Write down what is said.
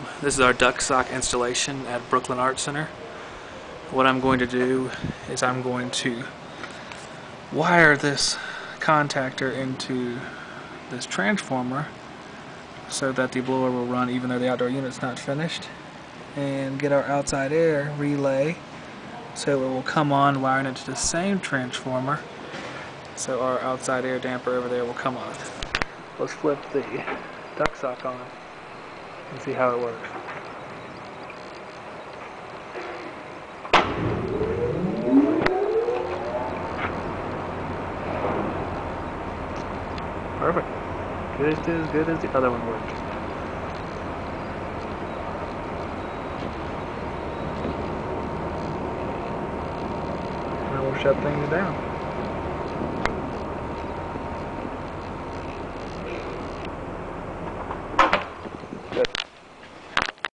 This is our duct sock installation at Brooklyn Art Center. What I'm going to do is I'm going to wire this contactor into this transformer so that the blower will run even though the outdoor unit's not finished, and get our outside air relay so it will come on wiring it to the same transformer, so our outside air damper over there will come on. Let's flip the duct sock on and see how it works. Perfect. Just as good as the other one worked. Now we'll shut things down.